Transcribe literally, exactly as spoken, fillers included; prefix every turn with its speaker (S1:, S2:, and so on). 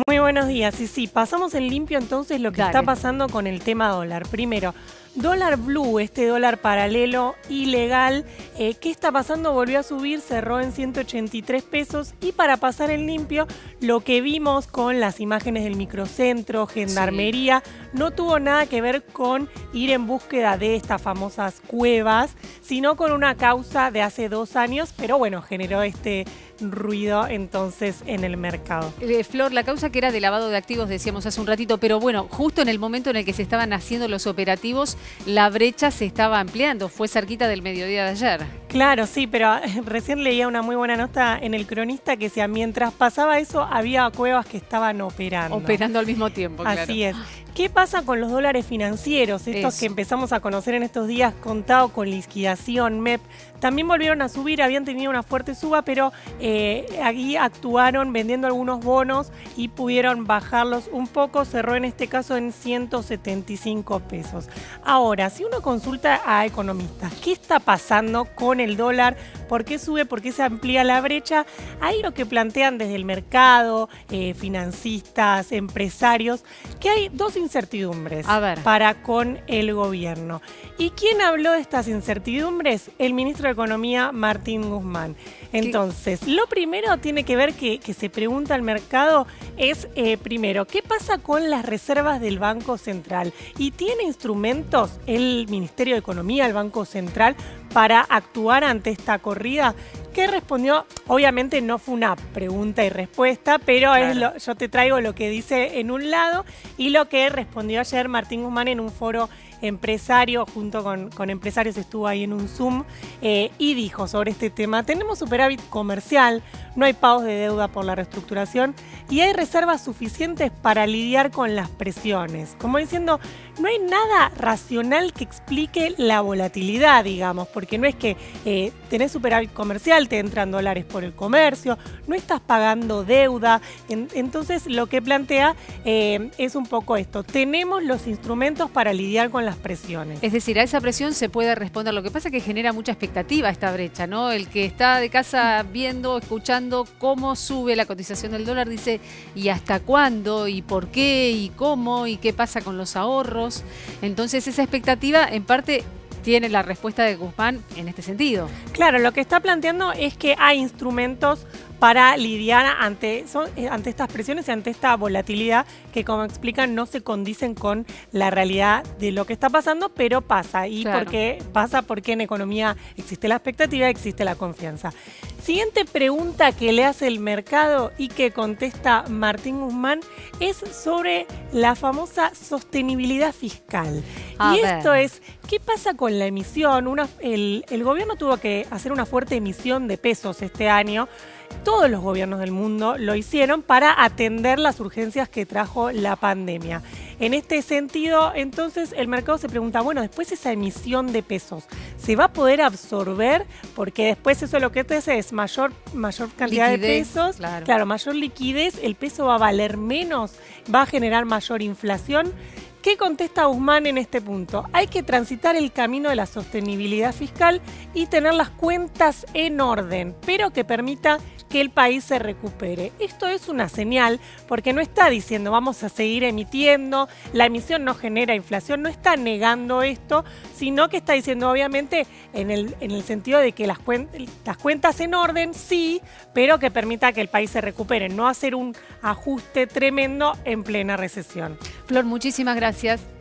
S1: Muy buenos días. Y sí, pasamos en limpio entonces lo que
S2: Dale.
S1: está pasando con el tema dólar. Primero, dólar blue, este dólar paralelo ilegal, eh, ¿qué está pasando? Volvió a subir, cerró en ciento ochenta y tres pesos y para pasar en limpio, lo que vimos con las imágenes del microcentro, gendarmería, sí. no tuvo nada que ver con ir en búsqueda de estas famosas cuevas, sino con una causa de hace dos años, pero bueno, generó este ruido entonces en el mercado.
S2: Eh, Flor, la causa que era de lavado de activos decíamos hace un ratito, pero bueno, justo en el momento en el que se estaban haciendo los operativos, la brecha se estaba ampliando, fue cerquita del mediodía de ayer.
S1: Claro, sí, pero recién leía una muy buena nota en El Cronista que decía, mientras pasaba eso, había cuevas que estaban operando.
S2: Operando al mismo tiempo, claro.
S1: Así es. ¿Qué pasa con los dólares financieros? Estos Eso. que empezamos a conocer en estos días, contado con liquidación, M E P, también volvieron a subir, habían tenido una fuerte suba, pero eh, aquí actuaron vendiendo algunos bonos y pudieron bajarlos un poco, cerró en este caso en ciento setenta y cinco pesos. Ahora, si uno consulta a economistas, ¿qué está pasando con el dólar? ¿Por qué sube? ¿Por qué se amplía la brecha? Ahí lo que plantean desde el mercado, eh, financistas, empresarios, que hay dos incertidumbres
S2: a ver.
S1: para con el gobierno. ¿Y quién habló de estas incertidumbres? El ministro de Economía, Martín Guzmán. Entonces, ¿Qué? lo primero tiene que ver que, que se pregunta al mercado es, eh, primero, ¿qué pasa con las reservas del Banco Central? ¿Y tiene instrumentos el Ministerio de Economía, el Banco Central, para actuar ante esta corrida? ¿Qué respondió? Obviamente no fue una pregunta y respuesta, pero claro. es lo, yo te traigo lo que dice en un lado y lo que respondió ayer Martín Guzmán en un foro empresario, junto con, con empresarios, estuvo ahí en un Zoom eh, y dijo sobre este tema: tenemos superávit comercial, no hay pagos de deuda por la reestructuración y hay reservas suficientes para lidiar con las presiones. Como diciendo, no hay nada racional que explique la volatilidad, digamos, porque no es que eh, tenés superávit comercial, te entran dólares por el comercio, no estás pagando deuda. En, entonces lo que plantea eh, es un poco esto: tenemos los instrumentos para lidiar con las presiones.
S2: Es decir, a esa presión se puede responder. Lo que pasa es que genera mucha expectativa esta brecha, ¿no? El que está de casa viendo, escuchando cómo sube la cotización del dólar dice, ¿y hasta cuándo? ¿Y por qué? ¿Y cómo? ¿Y qué pasa con los ahorros? Entonces esa expectativa en parte tiene la respuesta de Guzmán en este sentido.
S1: Claro, lo que está planteando es que hay instrumentos para lidiar ante, son, ante estas presiones y ante esta volatilidad que, como explican, no se condicen con la realidad de lo que está pasando, pero pasa. ¿Y
S2: claro.
S1: por qué pasa? Porque en economía existe la expectativa, existe la confianza. Siguiente pregunta que le hace el mercado y que contesta Martín Guzmán es sobre la famosa sostenibilidad fiscal.
S2: A
S1: y
S2: ver.
S1: esto es, ¿qué pasa con la emisión? Una, el, el gobierno tuvo que hacer una fuerte emisión de pesos este año. Todos los gobiernos del mundo lo hicieron para atender las urgencias que trajo la pandemia. En este sentido, entonces, el mercado se pregunta, bueno, después esa emisión de pesos, ¿se va a poder absorber? Porque después eso lo que te hace es mayor, mayor cantidad liquidez, de pesos.
S2: Claro.
S1: claro, mayor liquidez, el peso va a valer menos, va a generar mayor inflación. ¿Qué contesta Guzmán en este punto? Hay que transitar el camino de la sostenibilidad fiscal y tener las cuentas en orden, pero que permita que el país se recupere. Esto es una señal porque no está diciendo vamos a seguir emitiendo, la emisión no genera inflación, no está negando esto, sino que está diciendo obviamente en el, en el sentido de que las, cuen las cuentas en orden, sí, pero que permita que el país se recupere, no hacer un ajuste tremendo en plena recesión.
S2: Flor, muchísimas gracias.